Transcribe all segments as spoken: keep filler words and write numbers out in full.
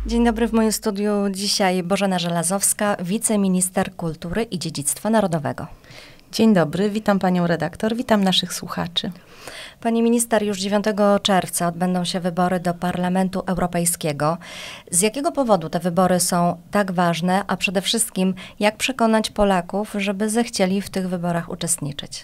Dzień dobry, w moim studiu dzisiaj Bożena Żelazowska, wiceminister kultury i dziedzictwa narodowego. Dzień dobry, witam panią redaktor, witam naszych słuchaczy. Pani minister, już dziewiątego czerwca odbędą się wybory do Parlamentu Europejskiego. Z jakiego powodu te wybory są tak ważne, a przede wszystkim jak przekonać Polaków, żeby zechcieli w tych wyborach uczestniczyć?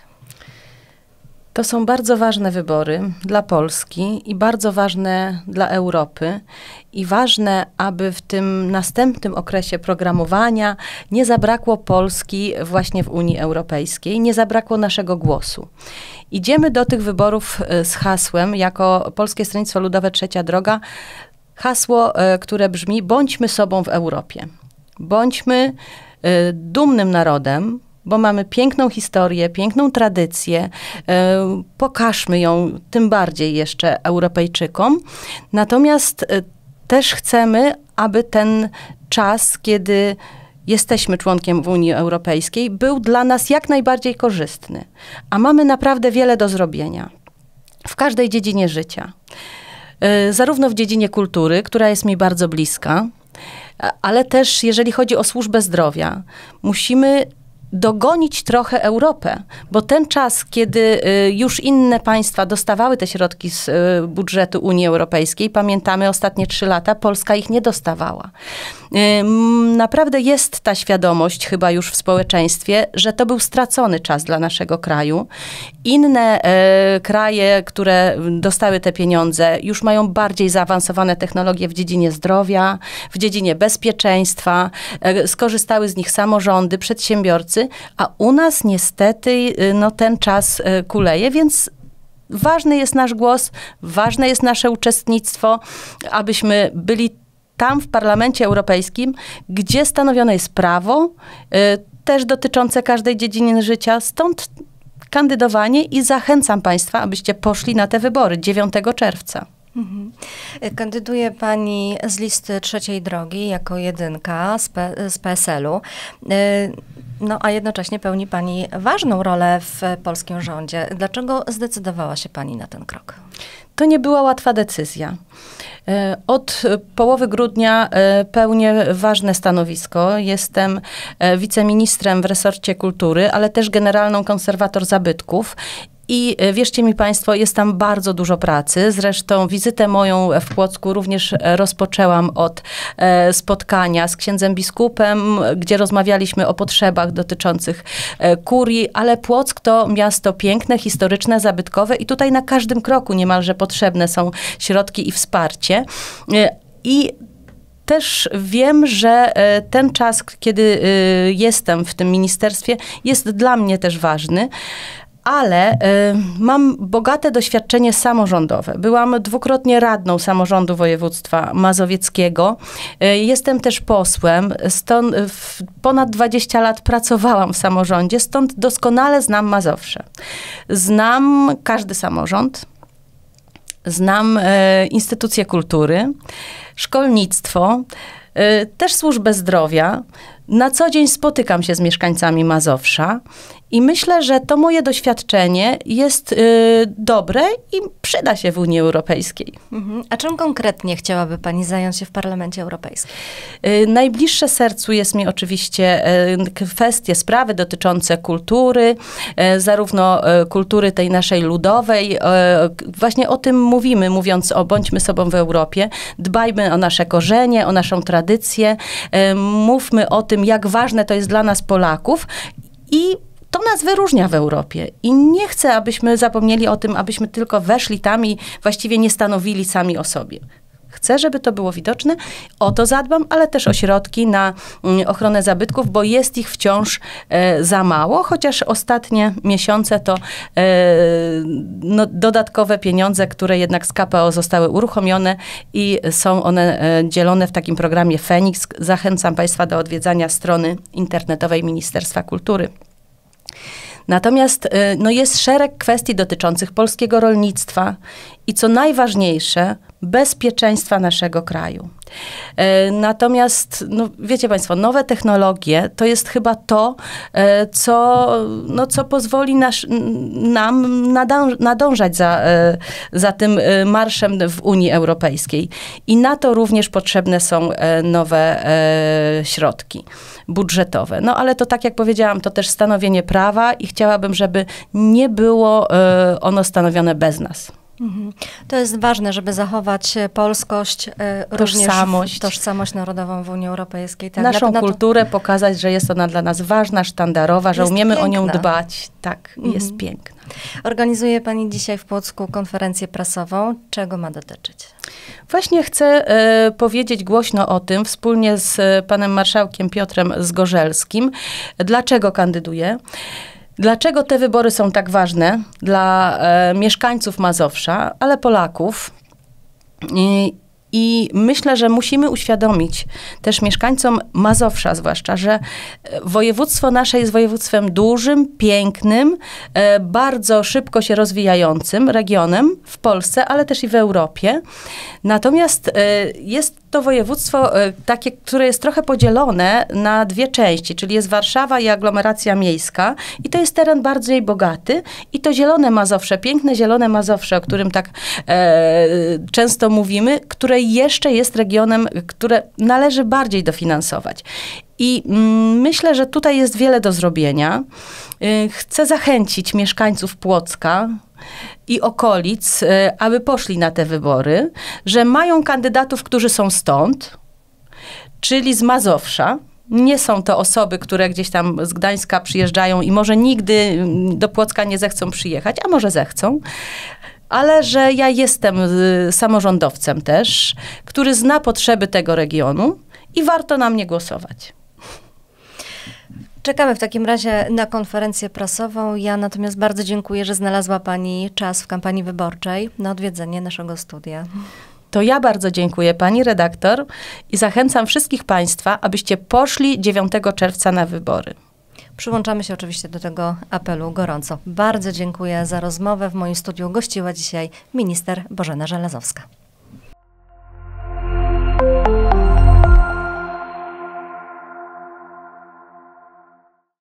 To są bardzo ważne wybory dla Polski i bardzo ważne dla Europy i ważne, aby w tym następnym okresie programowania nie zabrakło Polski właśnie w Unii Europejskiej, nie zabrakło naszego głosu. Idziemy do tych wyborów z hasłem, jako Polskie Stronnictwo Ludowe Trzecia Droga, hasło, które brzmi: bądźmy sobą w Europie. Bądźmy dumnym narodem, bo mamy piękną historię, piękną tradycję, e, pokażmy ją tym bardziej jeszcze Europejczykom. Natomiast e, też chcemy, aby ten czas, kiedy jesteśmy członkiem w Unii Europejskiej, był dla nas jak najbardziej korzystny. A mamy naprawdę wiele do zrobienia w każdej dziedzinie życia. E, zarówno w dziedzinie kultury, która jest mi bardzo bliska, ale też jeżeli chodzi o służbę zdrowia, musimy dogonić trochę Europę, bo ten czas, kiedy już inne państwa dostawały te środki z budżetu Unii Europejskiej, pamiętamy ostatnie trzy lata, Polska ich nie dostawała. Naprawdę jest ta świadomość chyba już w społeczeństwie, że to był stracony czas dla naszego kraju. Inne e, kraje, które dostały te pieniądze, już mają bardziej zaawansowane technologie w dziedzinie zdrowia, w dziedzinie bezpieczeństwa, e, skorzystały z nich samorządy, przedsiębiorcy, a u nas niestety no, ten czas e, kuleje, więc ważny jest nasz głos, ważne jest nasze uczestnictwo, abyśmy byli tam w Parlamencie Europejskim, gdzie stanowione jest prawo, y, też dotyczące każdej dziedziny życia, stąd kandydowanie i zachęcam państwa, abyście poszli na te wybory dziewiątego czerwca. Mhm. Kandyduje pani z listy Trzeciej Drogi jako jedynka z, P z P S L u. Y, no a jednocześnie pełni pani ważną rolę w polskim rządzie. Dlaczego zdecydowała się pani na ten krok? To nie była łatwa decyzja. Od połowy grudnia pełnię ważne stanowisko. Jestem wiceministrem w resorcie kultury, ale też generalną konserwator zabytków. I wierzcie mi państwo, jest tam bardzo dużo pracy. Zresztą wizytę moją w Płocku również rozpoczęłam od e, spotkania z księdzem biskupem, gdzie rozmawialiśmy o potrzebach dotyczących e, kurii, ale Płock to miasto piękne, historyczne, zabytkowe i tutaj na każdym kroku niemalże potrzebne są środki i wsparcie. E, I też wiem, że ten czas, kiedy jestem w tym ministerstwie, jest dla mnie też ważny. Ale y, mam bogate doświadczenie samorządowe. Byłam dwukrotnie radną samorządu województwa mazowieckiego. Y, jestem też posłem. Stąd w ponad dwadzieścia lat pracowałam w samorządzie, stąd doskonale znam Mazowsze. Znam każdy samorząd. Znam y, instytucje kultury, szkolnictwo, y, też służbę zdrowia. Na co dzień spotykam się z mieszkańcami Mazowsza i myślę, że to moje doświadczenie jest y, dobre i przyda się w Unii Europejskiej. Mhm. A czym konkretnie chciałaby pani zająć się w Parlamencie Europejskim? Y, najbliższe sercu jest mi oczywiście y, kwestie, sprawy dotyczące kultury, y, zarówno y, kultury tej naszej ludowej. Y, właśnie o tym mówimy, mówiąc o bądźmy sobą w Europie. Dbajmy o nasze korzenie, o naszą tradycję. Y, mówmy o tym, jak ważne to jest dla nas Polaków i to nas wyróżnia w Europie. I nie chcę, abyśmy zapomnieli o tym, abyśmy tylko weszli tam i właściwie nie stanowili sami o sobie. Chcę, żeby to było widoczne. O to zadbam, ale też o środki na ochronę zabytków, bo jest ich wciąż e, za mało, chociaż ostatnie miesiące to e, no, dodatkowe pieniądze, które jednak z K P O zostały uruchomione i są one e, dzielone w takim programie Feniks. Zachęcam państwa do odwiedzania strony internetowej Ministerstwa Kultury. Natomiast no, jest szereg kwestii dotyczących polskiego rolnictwa i co najważniejsze, bezpieczeństwa naszego kraju. Natomiast, no, wiecie Państwo, nowe technologie to jest chyba to, co, no, co pozwoli nasz, nam nadąż, nadążać za, za tym marszem w Unii Europejskiej. I na to również potrzebne są nowe środki budżetowe. No ale to tak jak powiedziałam, to też stanowienie prawa i chciałabym, żeby nie było ono stanowione bez nas. Mhm. To jest ważne, żeby zachować polskość, e, tożsamość. tożsamość narodową w Unii Europejskiej. Tak, Naszą na, na kulturę to... pokazać, że jest ona dla nas ważna, sztandarowa, że jest umiemy piękna. o nią dbać. Tak, mhm. jest piękna. Organizuje Pani dzisiaj w Płocku konferencję prasową. Czego ma dotyczyć? Właśnie chcę e, powiedzieć głośno o tym, wspólnie z e, panem marszałkiem Piotrem Zgorzelskim, dlaczego kandyduję. Dlaczego te wybory są tak ważne dla e, mieszkańców Mazowsza, ale Polaków? I, I myślę, że musimy uświadomić też mieszkańcom Mazowsza zwłaszcza, że województwo nasze jest województwem dużym, pięknym, e, bardzo szybko się rozwijającym regionem w Polsce, ale też i w Europie. Natomiast e, jest to województwo e, takie, które jest trochę podzielone na dwie części, czyli jest Warszawa i aglomeracja miejska i to jest teren bardziej bogaty i to zielone Mazowsze, piękne zielone Mazowsze, o którym tak e, często mówimy, które jeszcze jest regionem, które należy bardziej dofinansować. I mm, myślę, że tutaj jest wiele do zrobienia. Y, chcę zachęcić mieszkańców Płocka i okolic, y, aby poszli na te wybory, że mają kandydatów, którzy są stąd, czyli z Mazowsza. Nie są to osoby, które gdzieś tam z Gdańska przyjeżdżają i może nigdy do Płocka nie zechcą przyjechać, a może zechcą. Ale że ja jestem y, samorządowcem też, który zna potrzeby tego regionu i warto na mnie głosować. Czekamy w takim razie na konferencję prasową. Ja natomiast bardzo dziękuję, że znalazła Pani czas w kampanii wyborczej na odwiedzenie naszego studia. To ja bardzo dziękuję pani redaktor i zachęcam wszystkich państwa, abyście poszli dziewiątego czerwca na wybory. Przyłączamy się oczywiście do tego apelu gorąco. Bardzo dziękuję za rozmowę. W moim studiu gościła dzisiaj minister Bożena Żelazowska.